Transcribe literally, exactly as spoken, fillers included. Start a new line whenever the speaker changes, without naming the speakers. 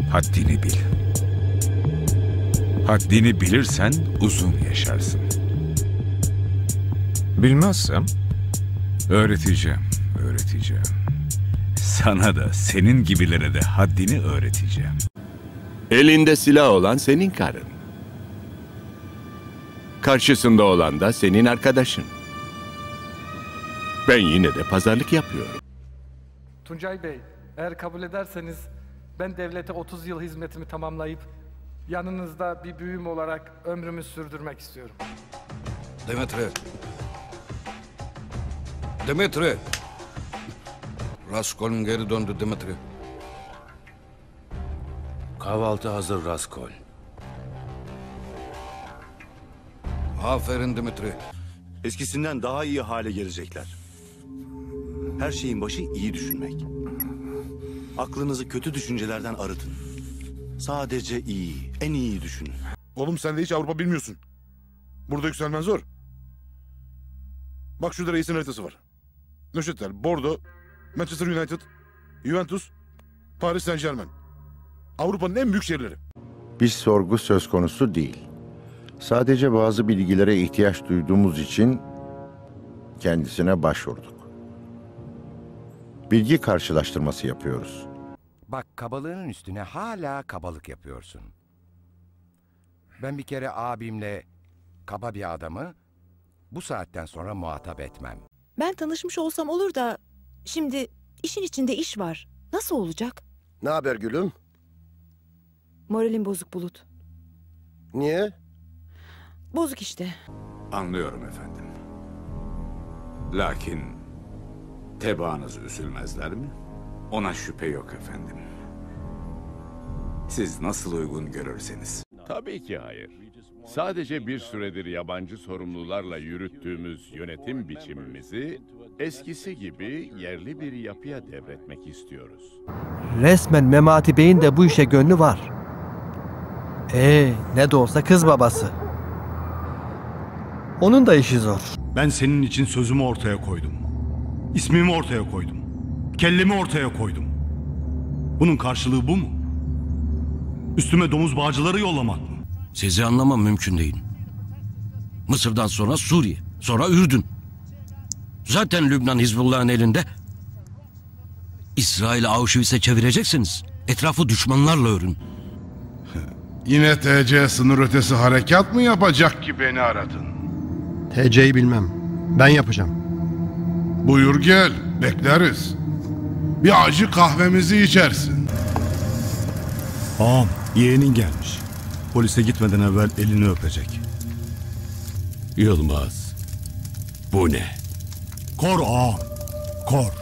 Haddini bil. Haddini bilirsen uzun yaşarsın.
Bilmezsem?
Öğreteceğim, öğreteceğim. Sana da senin gibilere de haddini öğreteceğim.
Elinde silah olan senin karın. Karşısında olan da senin arkadaşın. Ben yine de pazarlık yapıyorum.
Tuncay Bey, eğer kabul ederseniz ben devlete otuz yıl hizmetimi tamamlayıp yanınızda bir büyüğüm olarak ömrümü sürdürmek istiyorum.
Demetri. Demetri. Raskol'un geri döndü Demetri.
Kahvaltı hazır Raskol.
Aferin Demetri.
Eskisinden daha iyi hale gelecekler. Her şeyin başı iyi düşünmek. Aklınızı kötü düşüncelerden arıtın. Sadece iyi, en iyiyi düşünün.
Oğlum sen de hiç Avrupa bilmiyorsun. Burada yükselmen zor. Bak şurada reisin haritası var. Neuchâtel, Bordeaux, Manchester United, Juventus, Paris Saint-Germain. Avrupa'nın en büyük şehirleri.
Bir sorgu söz konusu değil. Sadece bazı bilgilere ihtiyaç duyduğumuz için kendisine başvurduk. Bilgi karşılaştırması yapıyoruz.
Bak, kabalığının üstüne hala kabalık yapıyorsun. Ben bir kere abimle kaba bir adamı bu saatten sonra muhatap etmem.
Ben tanışmış olsam olur da şimdi işin içinde iş var. Nasıl olacak?
Ne haber gülüm?
Moralim bozuk Bulut.
Niye?
Bozuk işte.
Anlıyorum efendim. Lakin tebaanız üzülmezler mi? Ona şüphe yok efendim. Siz nasıl uygun görürseniz.
Tabii ki hayır. Sadece bir süredir yabancı sorumlularla yürüttüğümüz yönetim biçimimizi eskisi gibi yerli bir yapıya devretmek istiyoruz.
Resmen Memati Bey'in de bu işe gönlü var. Ee, ne de olsa kız babası. Onun da işi zor.
Ben senin için sözümü ortaya koydum. İsmimi ortaya koydum. Kellemi ortaya koydum. Bunun karşılığı bu mu? Üstüme domuz bağcıları yollamak mı?
Sizi anlamam mümkün değil. Mısır'dan sonra Suriye, sonra Ürdün. Zaten Lübnan Hizbullah'ın elinde. İsrail'i Auschwitz'e çevireceksiniz. Etrafı düşmanlarla örün.
Yine T C sınır ötesi harekat mı yapacak ki beni aradın?
T C'yi bilmem. Ben yapacağım.
Buyur gel, bekleriz. Bir acı kahvemizi içersin.
Ağam, yeğenin gelmiş. Polise gitmeden evvel elini öpecek.
Yılmaz, bu ne?
Kor ağam, kor.